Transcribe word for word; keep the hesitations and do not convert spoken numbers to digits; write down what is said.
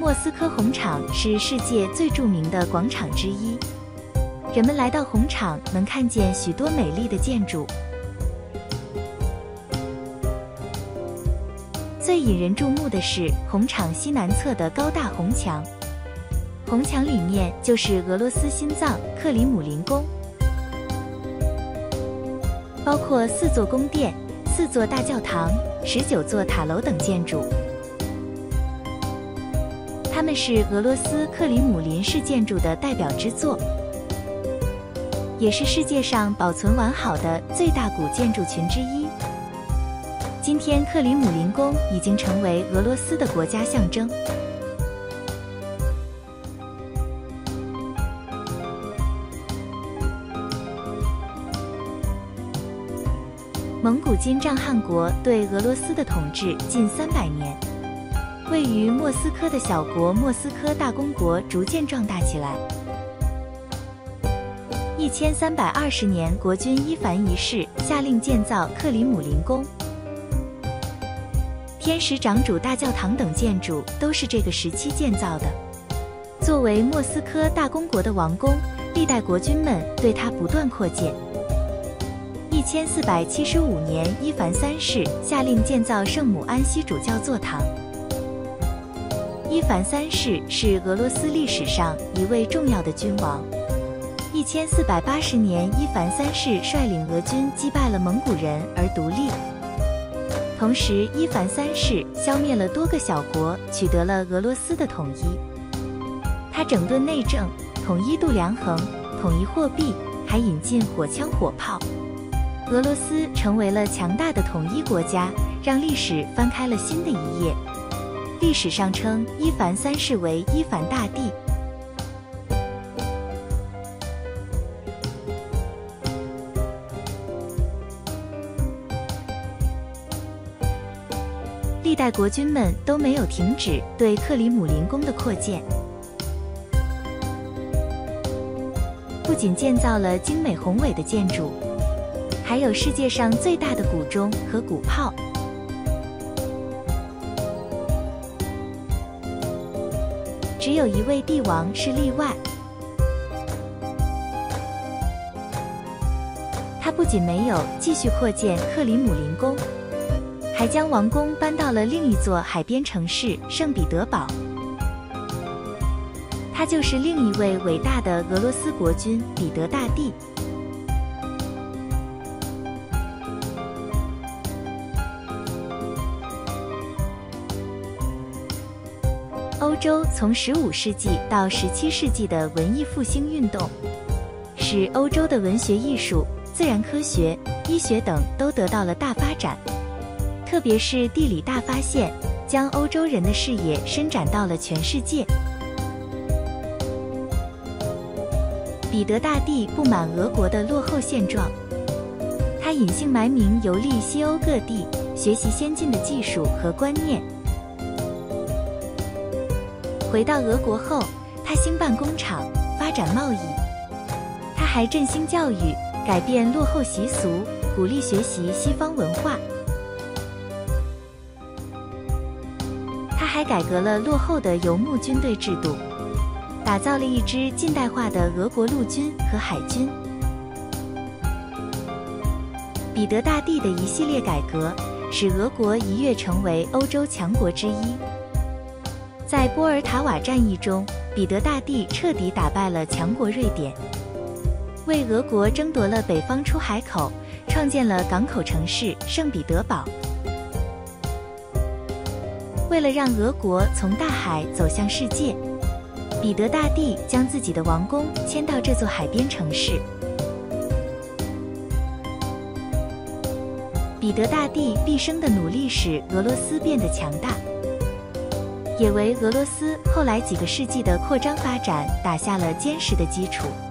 莫斯科红场是世界最著名的广场之一。人们来到红场，能看见许多美丽的建筑。最引人注目的是红场西南侧的高大红墙。红墙里面就是俄罗斯心脏克里姆林宫，包括四座宫殿、四座大教堂、十九座塔楼等建筑。它们是俄罗斯克里姆林式建筑的代表之作，也是世界上保存完好的最大古建筑群之一。今天，克里姆林宫已经成为俄罗斯的国家象征。蒙古金帐汗国对俄罗斯的统治近三百年，位于莫斯科的小国莫斯科大公国逐渐壮大起来。一千三百二十年，国君伊凡一世下令建造克里姆林宫。天使长主大教堂等建筑都是这个时期建造的。作为莫斯科大公国的王宫，历代国君们对它不断扩建。一千四百七十五年，伊凡三世下令建造圣母安息主教座堂。伊凡三世是俄罗斯历史上一位重要的君王。一千四百八十年，伊凡三世率领俄军击败了蒙古人而独立。同时，伊凡三世消灭了多个小国，取得了俄罗斯的统一。他整顿内政，统一度量衡，统一货币，还引进火枪火炮。俄罗斯成为了强大的统一国家，让历史翻开了新的一页。历史上称伊凡三世为伊凡大帝。历代国君们都没有停止对克里姆林宫的扩建，不仅建造了精美宏伟的建筑，还有世界上最大的鼓钟和鼓炮。只有一位帝王是例外，他不仅没有继续扩建克里姆林宫，还将王宫搬到了另一座海边城市圣彼得堡。他就是另一位伟大的俄罗斯国君彼得大帝。欧洲从十五世纪到十七世纪的文艺复兴运动，使欧洲的文学艺术、自然科学、医学等都得到了大发展。特别是地理大发现，将欧洲人的视野伸展到了全世界。彼得大帝不满俄国的落后现状，他隐姓埋名游历西欧各地，学习先进的技术和观念。回到俄国后，他兴办工厂，发展贸易。他还振兴教育，改变落后习俗，鼓励学习西方文化。他还改革了落后的游牧军队制度，打造了一支近代化的俄国陆军和海军。彼得大帝的一系列改革，使俄国一跃成为欧洲强国之一。在波尔塔瓦战役中，彼得大帝彻底打败了强国瑞典，为俄国争夺了北方出海口，创建了港口城市圣彼得堡。为了让俄国从大海走向世界，彼得大帝将自己的王宫迁到这座海边城市。彼得大帝毕生的努力使俄罗斯变得强大，也为俄罗斯后来几个世纪的扩张发展打下了坚实的基础。